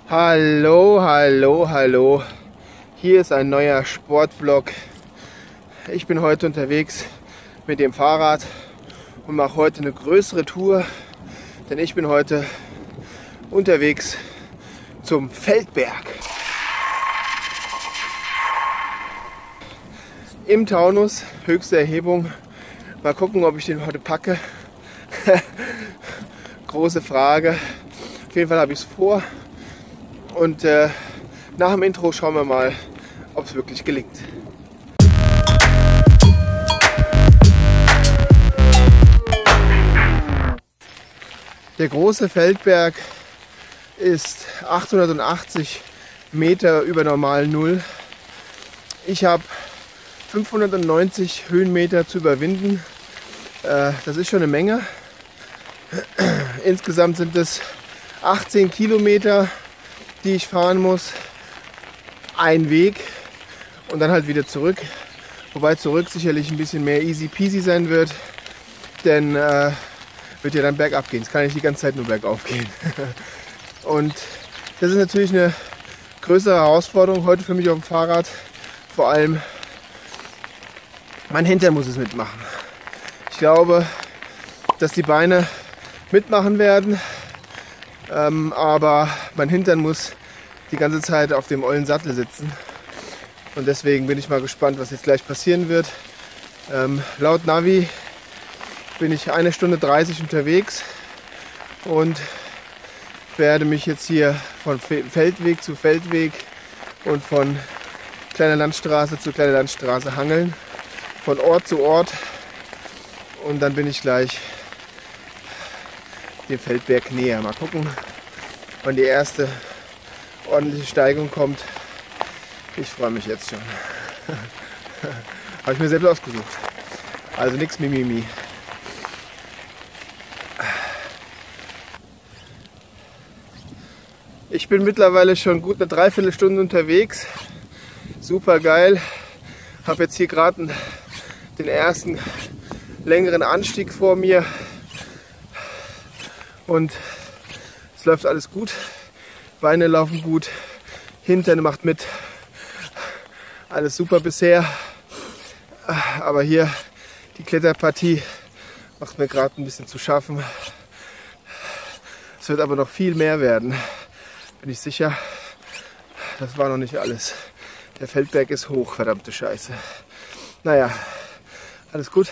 Hallo, hallo, hallo. Hier ist ein neuer Sportvlog. Ich bin heute unterwegs mit dem Fahrrad und mache heute eine größere Tour, denn ich bin heute unterwegs zum Feldberg. Im Taunus, höchste Erhebung. Mal gucken, ob ich den heute packe. Große Frage. Auf jeden Fall habe ich es vor. Und nach dem Intro schauen wir mal, ob es wirklich gelingt. Der große Feldberg ist 880 Meter über normal Null. Ich habe 590 Höhenmeter zu überwinden. Das ist schon eine Menge. Insgesamt sind es 18 Kilometer, die ich fahren muss. Ein Weg und dann halt wieder zurück. Wobei zurück sicherlich ein bisschen mehr easy peasy sein wird. Denn wird ja dann bergab gehen. Es kann nicht die ganze Zeit nur bergauf gehen. Und das ist natürlich eine größere Herausforderung heute für mich auf dem Fahrrad. Vor allem mein Hintern muss es mitmachen. Ich glaube, dass die Beine mitmachen werden, aber mein Hintern muss die ganze Zeit auf dem ollen Sattel sitzen. Und deswegen bin ich mal gespannt, was jetzt gleich passieren wird. Laut Navi bin ich 1 Stunde 30 unterwegs und werde mich jetzt hier von Feldweg zu Feldweg und von kleiner Landstraße zu kleiner Landstraße hangeln, von Ort zu Ort, und dann bin ich gleich dem Feldberg näher. Mal gucken, wann die erste ordentliche Steigung kommt. Ich freue mich jetzt schon. Habe ich mir selbst ausgesucht. Also nichts Mimimi. Ich bin mittlerweile schon gut eine Dreiviertelstunde unterwegs. Super geil. Habe jetzt hier gerade den ersten längeren Anstieg vor mir. Und es läuft alles gut. Beine laufen gut. Hintern macht mit. Alles super bisher. Aber hier die Kletterpartie macht mir gerade ein bisschen zu schaffen. Es wird aber noch viel mehr werden. Bin ich sicher. Das war noch nicht alles. Der Feldberg ist hoch, verdammte Scheiße. Naja, alles gut.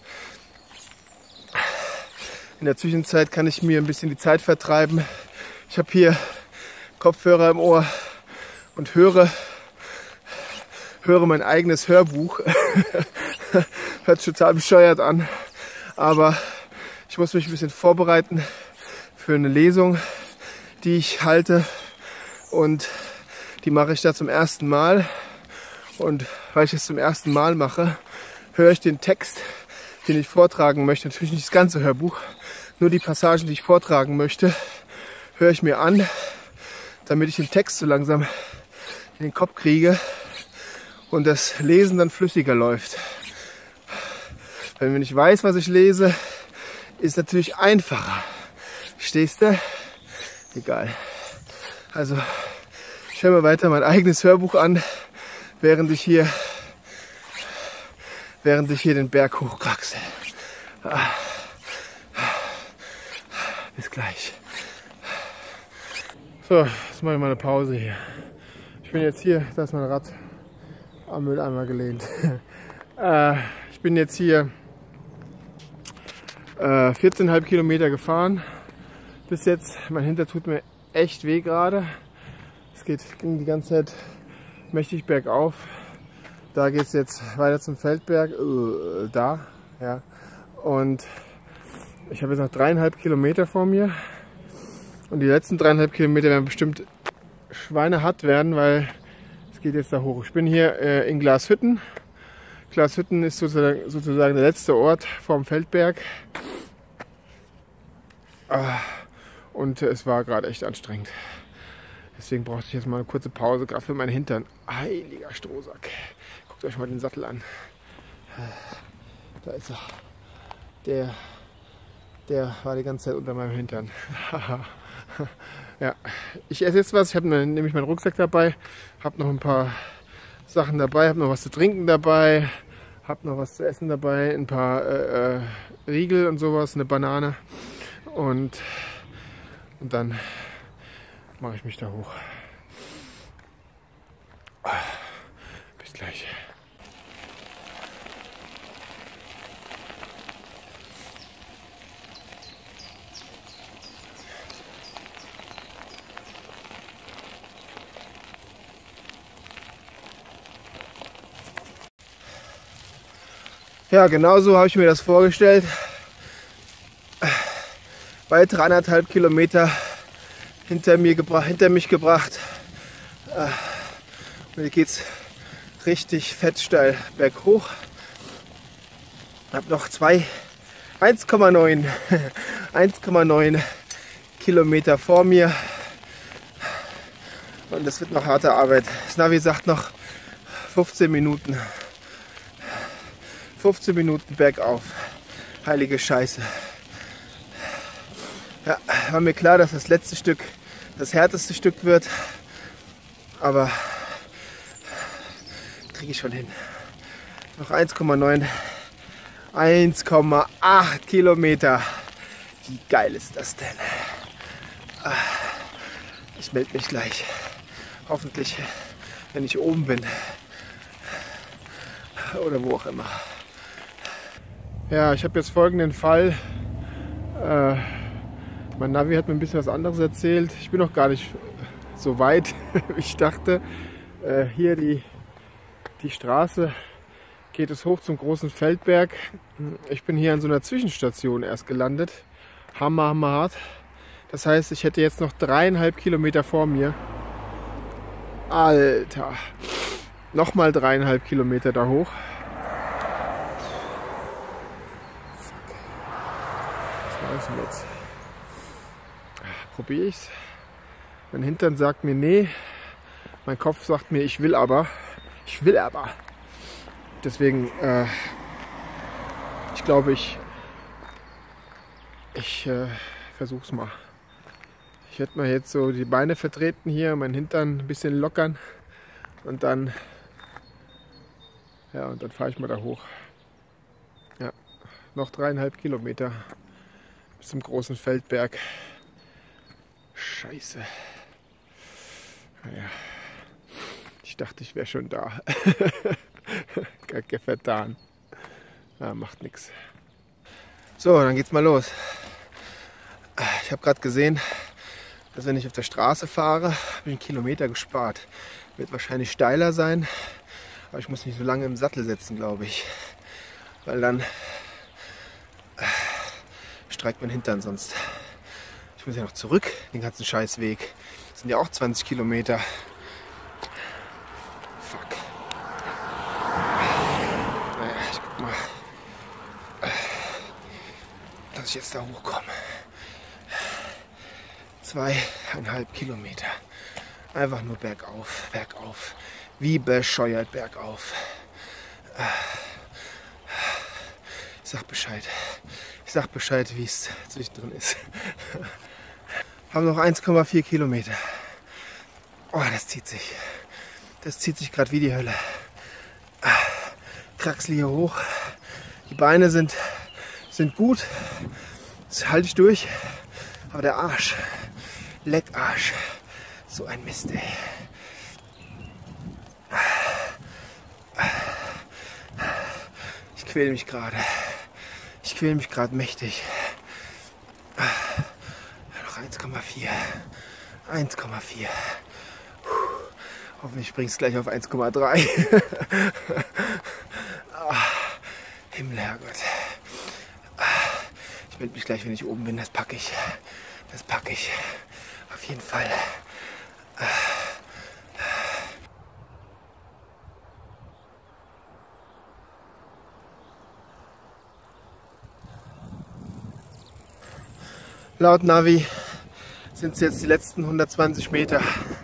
In der Zwischenzeit kann ich mir ein bisschen die Zeit vertreiben. Ich habe hier Kopfhörer im Ohr und höre mein eigenes Hörbuch. Hört sich total bescheuert an, aber ich muss mich ein bisschen vorbereiten für eine Lesung, die ich halte, und die mache ich da zum ersten Mal. Und weil ich es zum ersten Mal mache, höre ich den Text, den ich vortragen möchte, natürlich nicht das ganze Hörbuch, nur die Passagen, die ich vortragen möchte, höre ich mir an, damit ich den Text so langsam in den Kopf kriege und das Lesen dann flüssiger läuft. Wenn ich weiß, was ich lese, ist es natürlich einfacher. Verstehst du? Egal. Also ich höre mir weiter mein eigenes Hörbuch an, während ich hier den Berg hochkraxel. Bis gleich. So, jetzt mache ich mal eine Pause hier. Ich bin jetzt hier, da ist mein Rad am Mülleimer gelehnt. Ich bin jetzt hier 14,5 Kilometer gefahren. Bis jetzt, mein Hintern tut mir echt weh gerade. Es ging die ganze Zeit mächtig bergauf. Da geht es jetzt weiter zum Feldberg. Da, ja. Und ich habe jetzt noch 3,5 Kilometer vor mir. Und die letzten 3,5 Kilometer werden bestimmt schweinehart werden, weil es geht jetzt da hoch. Ich bin hier in Glashütten. Glashütten ist sozusagen der letzte Ort vorm Feldberg. Und es war gerade echt anstrengend. Deswegen brauchte ich jetzt mal eine kurze Pause, gerade für meinen Hintern. Heiliger Strohsack. Guckt euch mal den Sattel an. Da ist er. Der war die ganze Zeit unter meinem Hintern. Ja, ich esse jetzt was. Ich habe nämlich meinen Rucksack dabei, habe noch ein paar Sachen dabei, habe noch was zu trinken dabei, habe noch was zu essen dabei, ein paar Riegel und sowas, eine Banane und dann mache ich mich da hoch. Bis gleich. Ja, genau so habe ich mir das vorgestellt. Weitere 1,5 Kilometer hinter mich gebracht. Und hier geht es richtig fett steil berghoch. Ich habe noch 1,9 Kilometer vor mir. Und das wird noch harte Arbeit. Das Navi sagt noch 15 Minuten. 15 Minuten bergauf. Heilige Scheiße. Ja, war mir klar, dass das letzte Stück das härteste Stück wird. Aber kriege ich schon hin. Noch 1,8 Kilometer. Wie geil ist das denn? Ich melde mich gleich. Hoffentlich, wenn ich oben bin. Oder wo auch immer. Ja, ich habe jetzt folgenden Fall. Mein Navi hat mir ein bisschen was anderes erzählt. Ich bin noch gar nicht so weit, wie ich dachte. Hier die Straße geht es hoch zum großen Feldberg. Ich bin hier an so einer Zwischenstation erst gelandet. Hammerhart. Das heißt, ich hätte jetzt noch 3,5 Kilometer vor mir. Alter. Nochmal 3,5 Kilometer da hoch. Was mache ich jetzt? Probiere ich's. Mein Hintern sagt mir nee. Mein Kopf sagt mir, ich will aber. Deswegen, ich glaube, ich versuche es mal. Ich werde mal jetzt so die Beine vertreten hier, meinen Hintern ein bisschen lockern und dann, ja, und dann fahre ich mal da hoch. Ja, noch 3,5 Kilometer bis zum großen Feldberg. Scheiße. Naja, ich dachte, ich wäre schon da. Kacke vertan. Ja, macht nichts. So, dann geht's mal los. Ich habe gerade gesehen, dass wenn ich auf der Straße fahre, habe ich einen Kilometer gespart. Wird wahrscheinlich steiler sein, aber ich muss nicht so lange im Sattel sitzen, glaube ich. Weil dann streikt mein Hintern sonst. Ich muss ja noch zurück, den ganzen Scheißweg. Das sind ja auch 20 Kilometer. Fuck. Naja, ich guck mal, dass ich jetzt da hochkomme. 2,5 Kilometer. Einfach nur bergauf, bergauf. Wie bescheuert bergauf. Ich sag Bescheid. Ich sag Bescheid, wie es zwischendrin ist. Haben noch 1,4 Kilometer. Oh, das zieht sich. Das zieht sich gerade wie die Hölle. Kraxel hier hoch. Die Beine sind gut. Das halte ich durch. Aber der Arsch, Leckarsch, so ein Mist, ey. Ich quäle mich gerade. Ich quäle mich gerade mächtig. Noch 1,4. 1,4. Hoffentlich springst du gleich auf 1,3. Himmel, Herrgott. Ich melde mich gleich, wenn ich oben bin. Das packe ich. Das packe ich. Auf jeden Fall. Laut Navi sind es jetzt die letzten 120 Meter.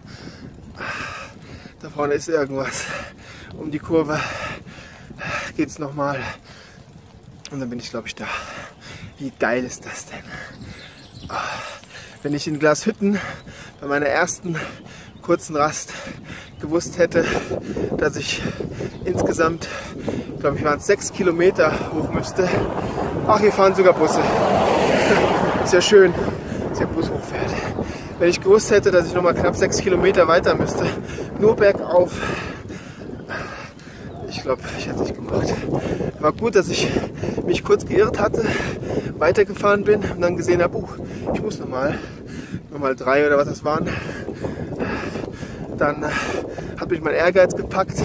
Da vorne ist irgendwas. Um die Kurve geht es nochmal. Und dann bin ich, glaube ich, da. Wie geil ist das denn? Wenn ich in Glashütten bei meiner ersten kurzen Rast gewusst hätte, dass ich insgesamt, glaube ich, waren es 6 Kilometer hoch müsste. Ach, hier fahren sogar Busse. Ist ja schön, dass der Bus hochfährt. Wenn ich gewusst hätte, dass ich noch mal knapp 6 Kilometer weiter müsste, nur bergauf, ich glaube, ich hätte es nicht gemacht. War gut, dass ich mich kurz geirrt hatte, weitergefahren bin und dann gesehen habe, ich muss noch mal 3 oder was das waren. Dann hat mich mein Ehrgeiz gepackt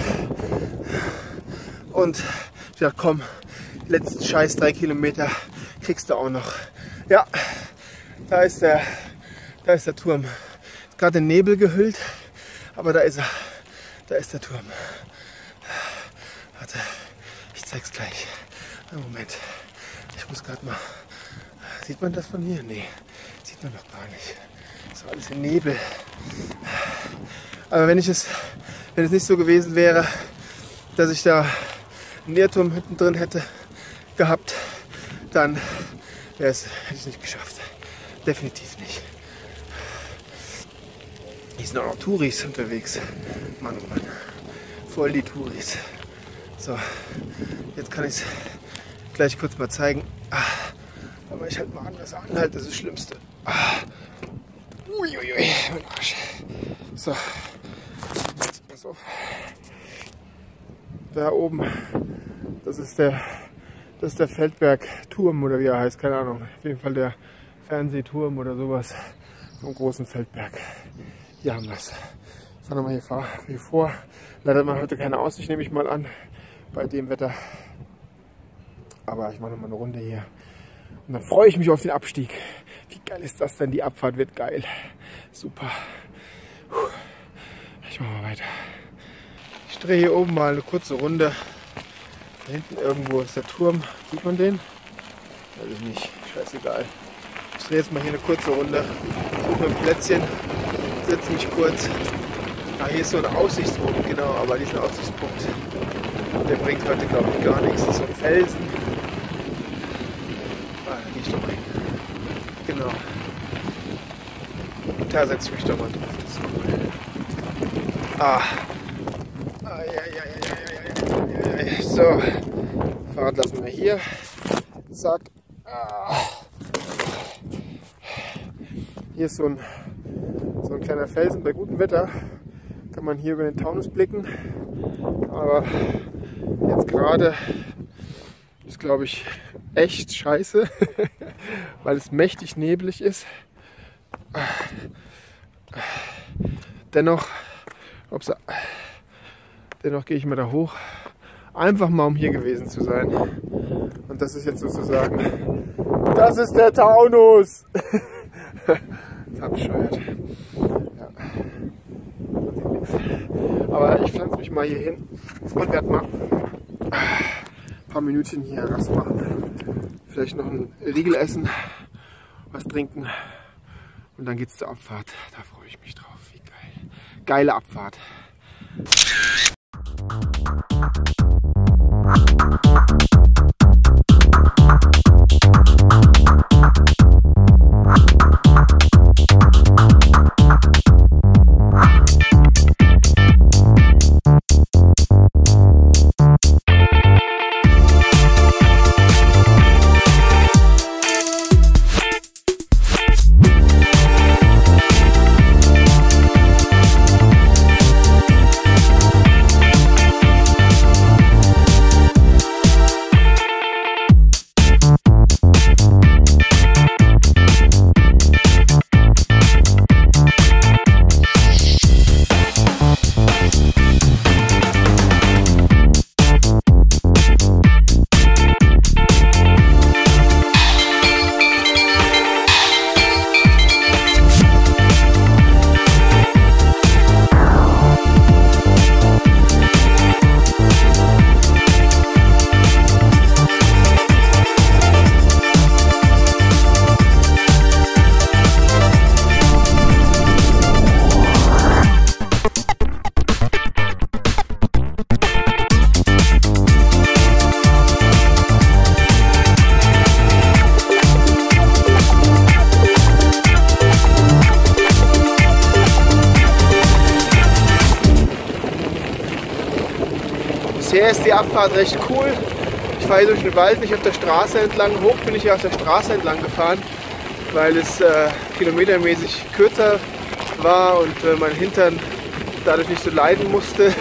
und ich dachte, komm, die letzten scheiß 3 Kilometer kriegst du auch noch. Ja, da ist der Turm. Ist gerade in Nebel gehüllt, aber da ist er. Da ist der Turm. Warte, ich zeig's gleich. Einen Moment. Ich muss gerade mal. Sieht man das von hier? Nee, sieht man doch gar nicht. Das ist alles in Nebel. Aber wenn es nicht so gewesen wäre, dass ich da einen Irrturm hinten drin hätte gehabt, dann hätte ich es nicht geschafft. Definitiv nicht. Hier sind auch noch Touris unterwegs. Mann, oh Mann. Voll die Touris. So, jetzt kann ich es gleich kurz mal zeigen. Aber ich halte mal an, das Anhalt ist das Schlimmste. Uiuiui, mein Arsch. So, jetzt pass auf. Da oben, das ist der Feldberg-Turm oder wie er heißt, keine Ahnung. Auf jeden Fall der Fernsehturm oder sowas. So einen großen Feldberg. Hier haben wir es. Ich fahre nochmal hier vor. Leider hat man heute keine Aussicht, nehme ich mal an, bei dem Wetter. Aber ich mache nochmal eine Runde hier. Und dann freue ich mich auf den Abstieg. Wie geil ist das denn? Die Abfahrt wird geil. Super. Ich mache mal weiter. Ich drehe hier oben mal eine kurze Runde. Da hinten irgendwo ist der Turm. Sieht man den? Weiß ich nicht. Scheißegal. Ich drehe jetzt mal hier eine kurze Runde. Suche mir ein Plätzchen. Setze mich kurz. Hier ist so ein Aussichtspunkt, genau, aber diesen Aussichtspunkt, der bringt heute, glaube ich, gar nichts. Das ist so ein Felsen. Da gehe ich doch mal hin. Genau. Und da setze ich mich doch mal drauf. Das ist cool. So, Fahrrad lassen wir hier. Zack. Hier ist so ein kleiner Felsen bei gutem Wetter. Kann man hier über den Taunus blicken. Aber jetzt gerade ist, glaube ich, echt scheiße, weil es mächtig neblig ist. Dennoch gehe ich mal da hoch. Einfach mal, um hier gewesen zu sein. Und das ist jetzt sozusagen, das ist der Taunus! Das hat bescheuert. Ja. Aber ich pflanze mich mal hier hin und werde mal ein paar Minütchen hier Rast machen. Vielleicht noch einen Riegel essen, was trinken und dann geht's zur Abfahrt. Da freue ich mich drauf. Wie geil. Geile Abfahrt. Bisher ist die Abfahrt recht cool. Ich fahre hier durch den Wald, nicht auf der Straße entlang. Hoch bin ich hier auf der Straße entlang gefahren, weil es kilometermäßig kürzer war und mein Hintern dadurch nicht so leiden musste.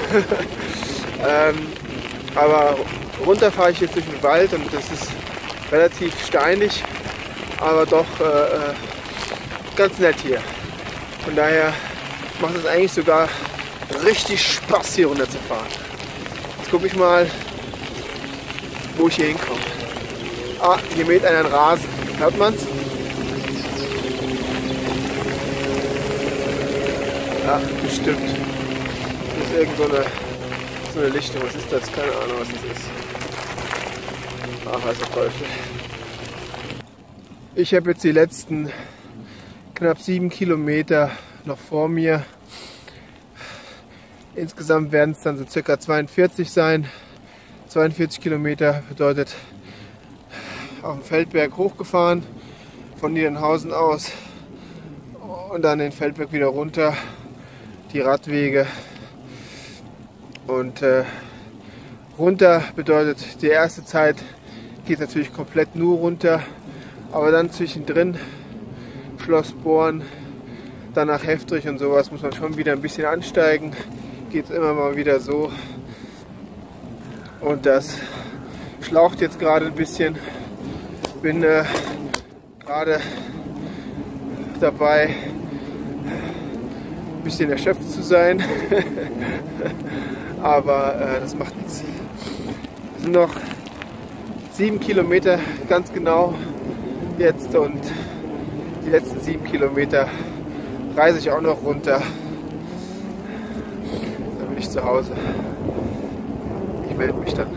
Aber runter fahre ich jetzt durch den Wald und das ist relativ steinig, aber doch ganz nett hier. Von daher macht es eigentlich sogar richtig Spaß, hier runter zu fahren. Jetzt gucke ich mal, wo ich hier hinkomme. Ah, hier mäht einer einen Rasen. Hört man's? Ja, bestimmt. Das ist irgend so eine Lichtung. Was ist das? Keine Ahnung, was das ist. Ach, weiß der Teufel. Ich habe jetzt die letzten knapp 7 Kilometer noch vor mir. Insgesamt werden es dann so circa 42 sein. 42 Kilometer bedeutet auf den Feldberg hochgefahren, von Niedernhausen aus und dann den Feldberg wieder runter, die Radwege. Und runter bedeutet, die erste Zeit geht natürlich komplett nur runter, aber dann zwischendrin Schloss Born, dann nach Heftrich und sowas muss man schon wieder ein bisschen ansteigen, geht es immer mal wieder so. Und das schlaucht jetzt gerade ein bisschen. Bin gerade dabei, ein bisschen erschöpft zu sein. Aber das macht nichts. Es sind noch 7 Kilometer ganz genau jetzt und die letzten 7 Kilometer reise ich auch noch runter. Dann bin ich zu Hause. Ich melde mich dann.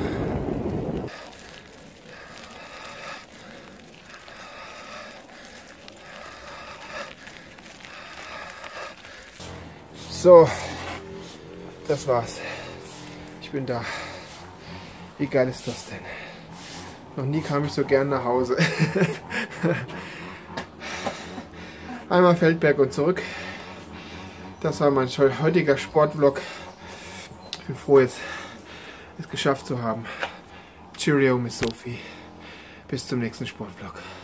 So, das war's. Ich bin da. Wie geil ist das denn? Noch nie kam ich so gern nach Hause. Einmal Feldberg und zurück. Das war mein heutiger Sportvlog. Ich bin froh, es geschafft zu haben. Cheerio, Miss Sophie. Bis zum nächsten Sportvlog.